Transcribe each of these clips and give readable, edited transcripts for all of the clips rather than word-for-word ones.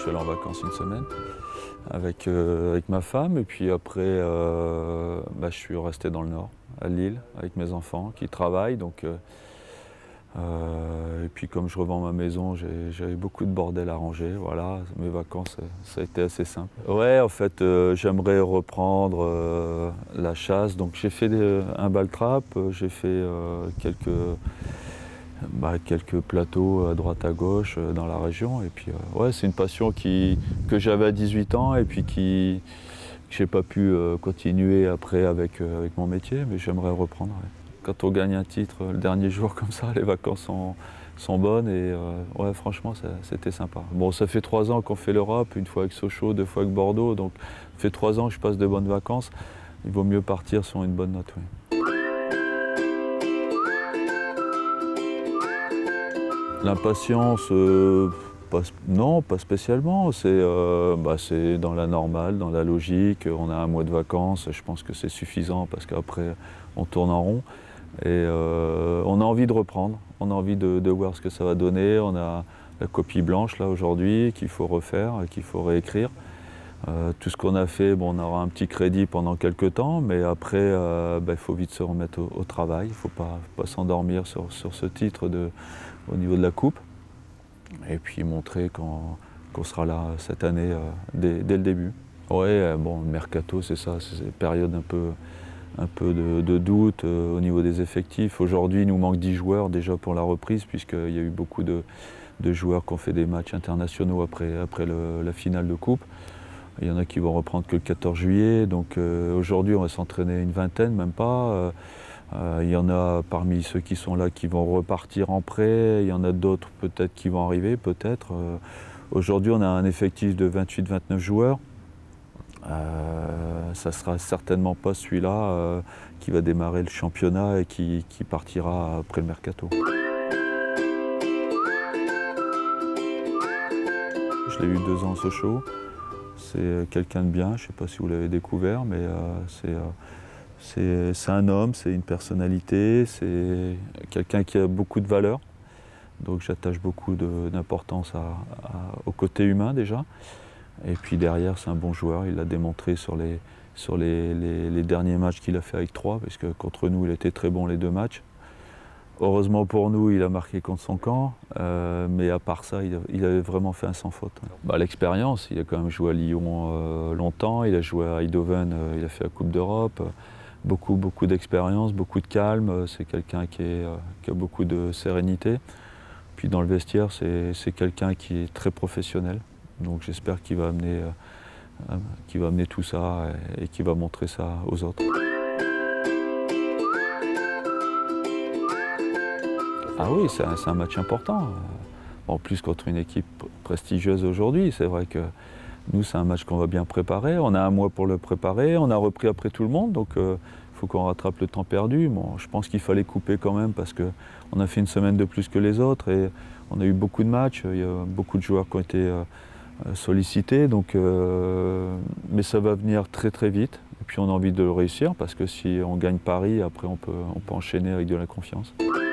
suis allé en vacances une semaine avec ma femme. Et puis après, je suis resté dans le Nord, à Lille, avec mes enfants qui travaillent. Et puis comme je revends ma maison, j'avais beaucoup de bordel à ranger. Voilà, mes vacances, ça a été assez simple. Ouais, en fait, j'aimerais reprendre la chasse. Donc j'ai fait un ball trap, j'ai fait quelques plateaux à droite à gauche dans la région. Et puis ouais, c'est une passion que j'avais à 18 ans et puis que j'ai pas pu continuer après avec mon métier, mais j'aimerais reprendre. Ouais. Quand on gagne un titre le dernier jour comme ça, les vacances sont bonnes et ouais, franchement, c'était sympa. Bon, ça fait 3 ans qu'on fait l'Europe, une fois avec Sochaux, 2 fois avec Bordeaux, donc ça fait 3 ans que je passe de bonnes vacances. Il vaut mieux partir sur une bonne note. Oui. L'impatience, non, pas spécialement. C'est dans la normale, dans la logique. On a un mois de vacances, je pense que c'est suffisant parce qu'après, on tourne en rond. Et on a envie de reprendre, on a envie de voir ce que ça va donner. On a la copie blanche là aujourd'hui qu'il faut refaire, qu'il faut réécrire. Tout ce qu'on a fait, bon, on aura un petit crédit pendant quelques temps, mais après, il faut vite se remettre au travail. Il ne faut pas s'endormir sur ce titre au niveau de la coupe. Et puis montrer qu'on sera là cette année dès le début. Ouais, bon, le mercato, c'est ça, c'est une période un peu de doute au niveau des effectifs. Aujourd'hui, il nous manque 10 joueurs déjà pour la reprise, puisqu'il y a eu beaucoup de joueurs qui ont fait des matchs internationaux après la finale de coupe. Il y en a qui vont reprendre que le 14 juillet. Donc aujourd'hui, on va s'entraîner une vingtaine, même pas. Il y en a parmi ceux qui sont là qui vont repartir en prêt. Il y en a d'autres peut-être qui vont arriver, peut-être. Aujourd'hui, on a un effectif de 28-29 joueurs. Ça ne sera certainement pas celui-là qui va démarrer le championnat et qui partira après le mercato. Je l'ai eu 2 ans à Sochaux. C'est quelqu'un de bien, je ne sais pas si vous l'avez découvert, mais c'est un homme, c'est une personnalité, c'est quelqu'un qui a beaucoup de valeur. Donc j'attache beaucoup d'importance au côté humain déjà. Et puis derrière, c'est un bon joueur, il l'a démontré sur les derniers matchs qu'il a fait avec Troyes, parce que contre nous, il était très bon les 2 matchs. Heureusement pour nous, il a marqué contre son camp, mais à part ça, il avait vraiment fait un sans faute. L'expérience, il a quand même joué à Lyon longtemps, il a joué à Eindhoven, il a fait la Coupe d'Europe, beaucoup d'expérience, beaucoup de calme, c'est quelqu'un qui a beaucoup de sérénité. Puis dans le vestiaire, c'est quelqu'un qui est très professionnel, donc j'espère qu'il va amener tout ça et qu'il va montrer ça aux autres. Ah oui, c'est un match important. En plus, contre une équipe prestigieuse aujourd'hui, c'est vrai que nous, c'est un match qu'on va bien préparer. On a un mois pour le préparer, on a repris après tout le monde, donc il faut qu'on rattrape le temps perdu. Bon, je pense qu'il fallait couper quand même parce qu'on a fait une semaine de plus que les autres et on a eu beaucoup de matchs, il y a beaucoup de joueurs qui ont été sollicités, mais ça va venir très très vite. Et puis on a envie de le réussir parce que si on gagne Paris, après on peut enchaîner avec de la confiance.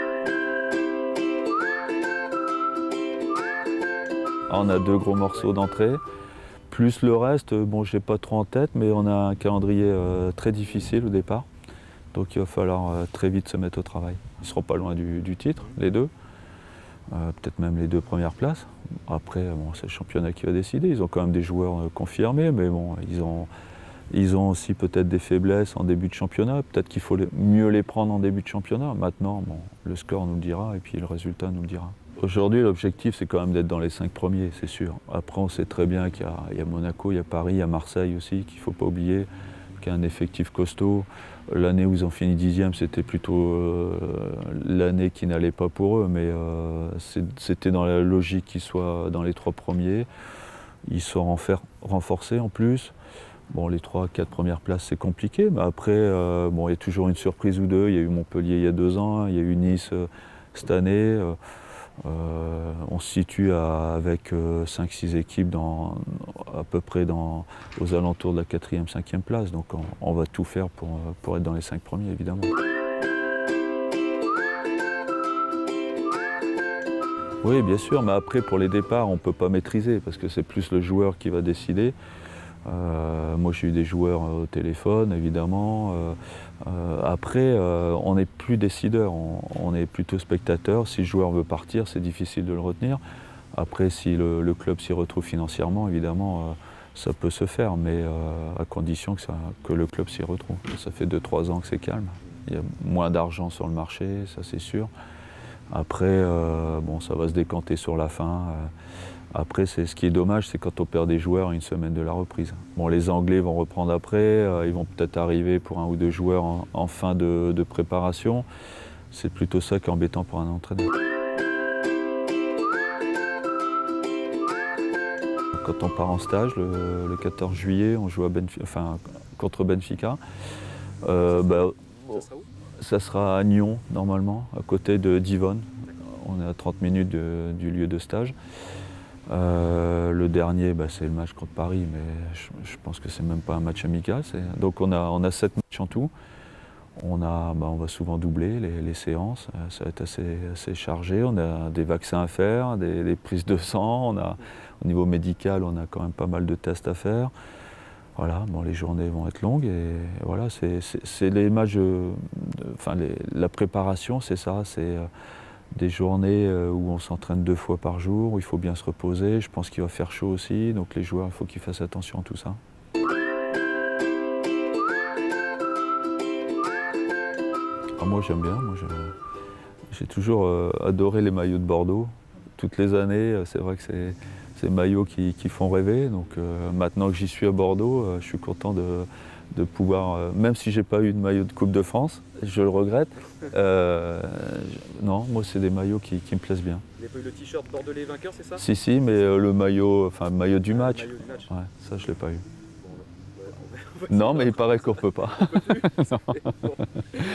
On a 2 gros morceaux d'entrée, plus le reste, bon, je n'ai pas trop en tête, mais on a un calendrier très difficile au départ. Donc il va falloir très vite se mettre au travail. Ils ne seront pas loin du titre, les 2. Peut-être même les 2 premières places. Après, bon, c'est le championnat qui va décider. Ils ont quand même des joueurs confirmés, mais bon, ils ont aussi peut-être des faiblesses en début de championnat. Peut-être qu'il faut mieux les prendre en début de championnat. Maintenant, bon, le score nous le dira et puis le résultat nous le dira. Aujourd'hui, l'objectif, c'est quand même d'être dans les 5 premiers, c'est sûr. Après, on sait très bien qu'il y a Monaco, il y a Paris, il y a Marseille aussi, qu'il ne faut pas oublier, qu'il y a un effectif costaud. L'année où ils ont fini 10e, c'était plutôt l'année qui n'allait pas pour eux, mais c'était dans la logique qu'ils soient dans les 3 premiers. Ils sont renforcés en plus. Bon, les 3-4 premières places, c'est compliqué, mais après, bon, il y a toujours une surprise ou 2. Il y a eu Montpellier il y a 2 ans, il y a eu Nice cette année. On se situe avec 5-6 équipes à peu près aux alentours de la 4e, 5e place. Donc on va tout faire pour être dans les 5 premiers, évidemment. Oui, bien sûr, mais après pour les départs, on ne peut pas maîtriser parce que c'est plus le joueur qui va décider. Moi j'ai eu des joueurs au téléphone évidemment. Après, on n'est plus décideur, on est plutôt spectateur. Si le joueur veut partir, c'est difficile de le retenir. Après, si le club s'y retrouve financièrement, évidemment, ça peut se faire, mais à condition que le club s'y retrouve. Ça fait 2-3 ans que c'est calme. Il y a moins d'argent sur le marché, ça c'est sûr. Après, bon, ça va se décanter sur la fin. Après, ce qui est dommage, c'est quand on perd des joueurs à une semaine de la reprise. Bon, les Anglais vont reprendre après, ils vont peut-être arriver pour 1 ou 2 joueurs en fin de préparation. C'est plutôt ça qui est embêtant pour un entraîneur. Quand on part en stage, le 14 juillet, on joue à contre Benfica. Ça sera à Nyon, normalement, à côté de Divonne. On est à 30 minutes du lieu de stage. Le dernier, c'est le match contre Paris, mais je pense que c'est même pas un match amical. Donc on a 7 matchs en tout. On va souvent doubler les séances, ça va être assez chargé. On a des vaccins à faire, des prises de sang. Au niveau médical, on a quand même pas mal de tests à faire. Voilà, bon, les journées vont être longues et voilà, c'est les matchs, la préparation, c'est ça, c'est des journées où on s'entraîne 2 fois par jour, où il faut bien se reposer. Je pense qu'il va faire chaud aussi, donc les joueurs, il faut qu'ils fassent attention à tout ça. Moi j'aime bien, j'ai toujours adoré les maillots de Bordeaux. Toutes les années, c'est vrai que c'est ces maillots qui font rêver. Donc maintenant que j'y suis à Bordeaux, je suis content de pouvoir, même si j'ai pas eu de maillot de Coupe de France, je le regrette. Non, moi c'est des maillots qui me plaisent bien. Vous n'avez pas eu le t-shirt bordelais vainqueur, c'est ça? Si, mais le maillot du match. Le maillot du match. Ouais, ça je l'ai pas eu. Bon, Non, mais il paraît qu'on peut pas.